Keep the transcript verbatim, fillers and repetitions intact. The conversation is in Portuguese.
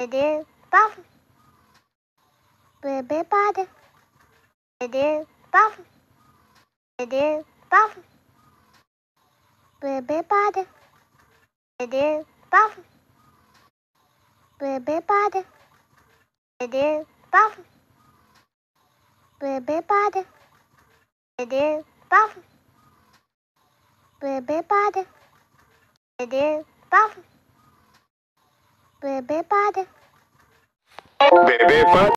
Bebê pavo. Bebê padre. Bebê pavo. Bebê pavo. Bebê padre. Bebê pavo. Bebê padre. Bebê pavo. Bebê padre. Bebê pavo. Bebê padre. Bebê pavo. Bebê padre. Bebê padre.